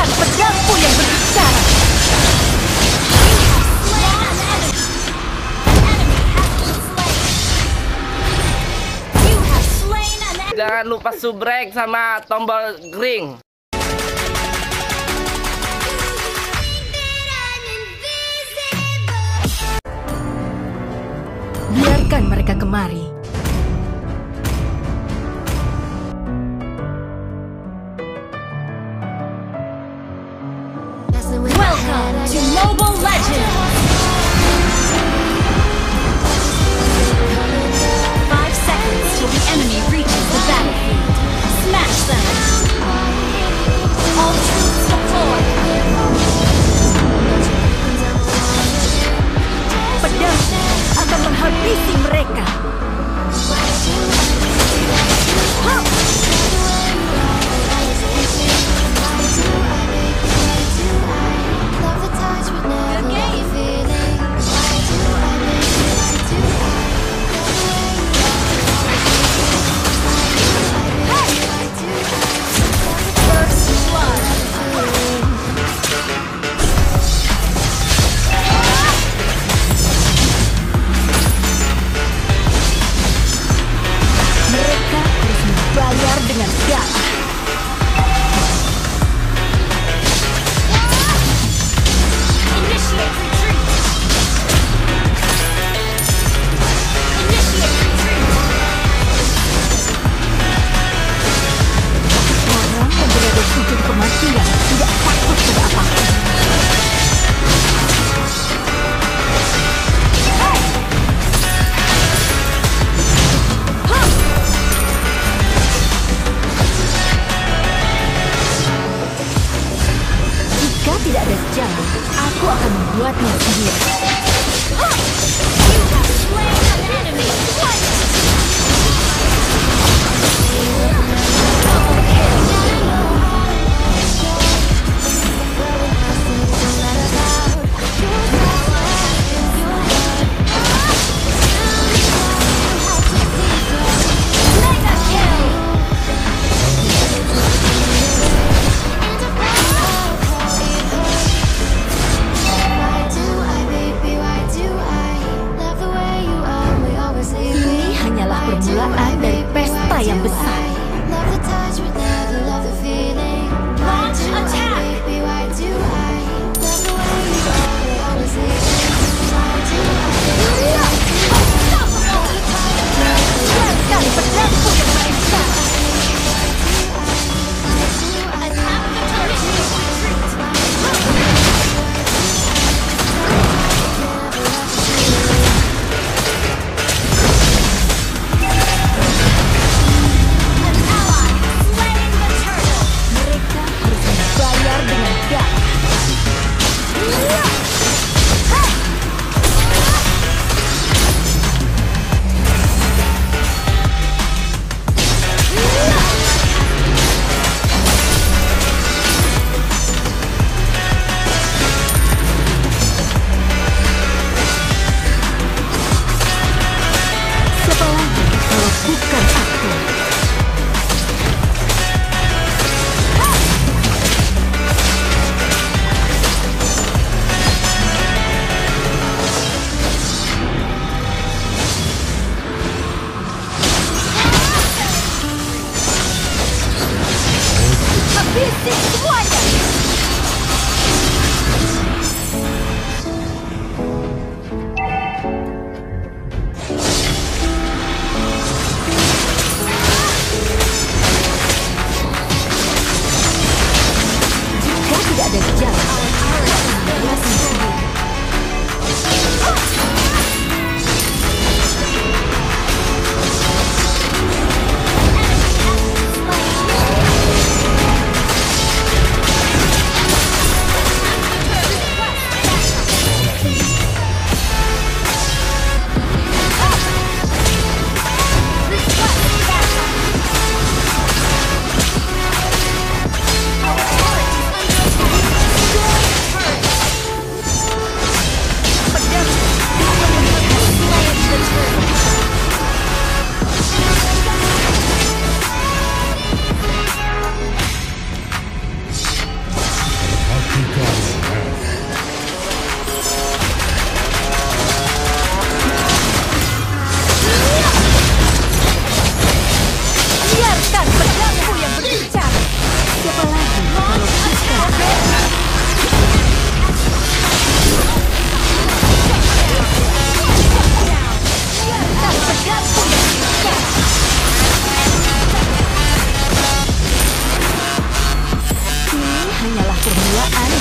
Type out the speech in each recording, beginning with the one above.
Pedangku yang berbicara. Jangan lupa subrek sama tombol green. Biarkan mereka kemari. Welcome to Mobile Legends! 5 seconds till the enemy reaches the battlefield. Smash them! All troops deployed! Pedangku akan menghabisi mereka. Dengan darah. Initiate retreat. Initiate retreat. Orang yang berada di ujung kematian tidak takut pada apapun. Tidak ada jalan, aku akan membuatnya sendiri. Permulaan dari pesta yang besar. Launch attack! Biarkan pedangku yang menginstar.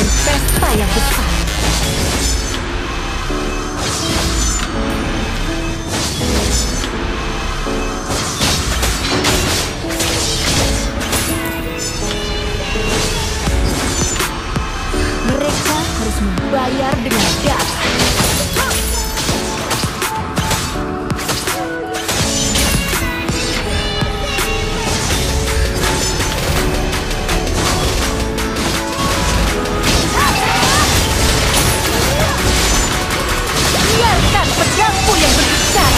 dari pesta yang besar. Mereka harus membayar dengan darah. Biarkan pedangku yang berbicara.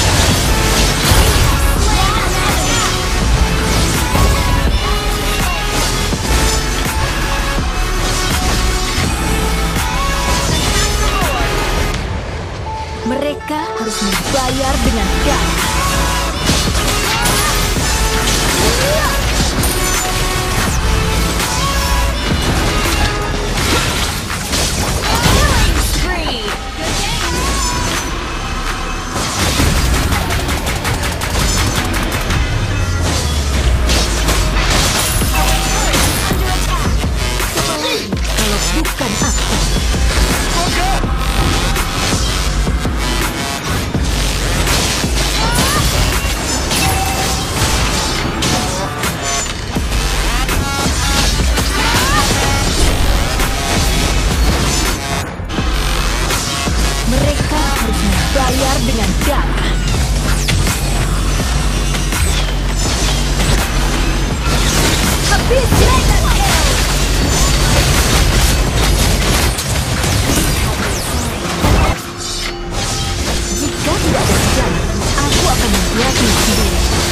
Mereka harus membayar dengan darah. Kalau bukan aku. Mereka harus membayar dengan darah. Habisi! Jika tidak ada jalan, aku akan membuatnya sendiri.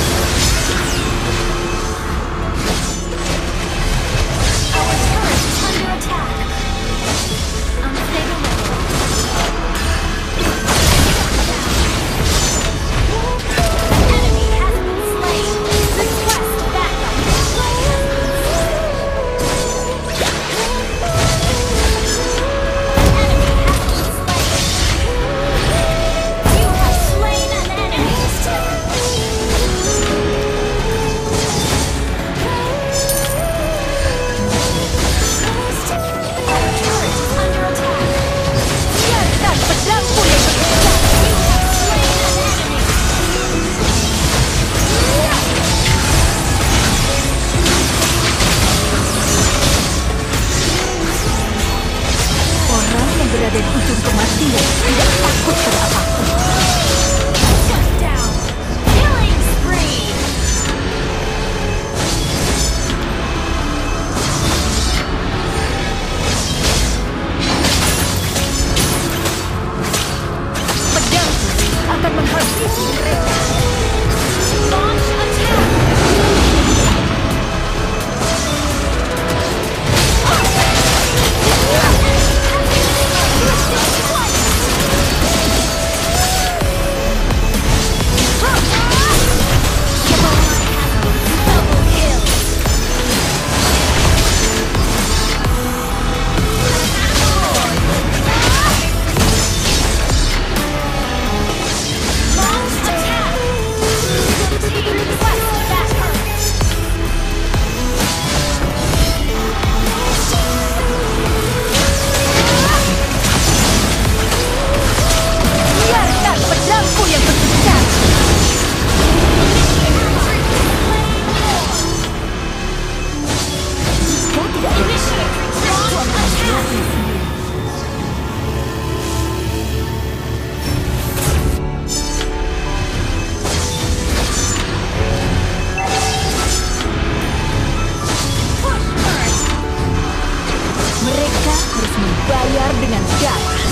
Biarkan pedangku yang berbicara. Orang yang berada di ujung kematian tidak takut pada apapun. Pedangku akan menghabisi mereka. Launch attack. Biarkan pedangku yang berbicara. Jika tidak ada jalan, aku akan membuatnya sendiri. Mereka harus membayar dengan darah.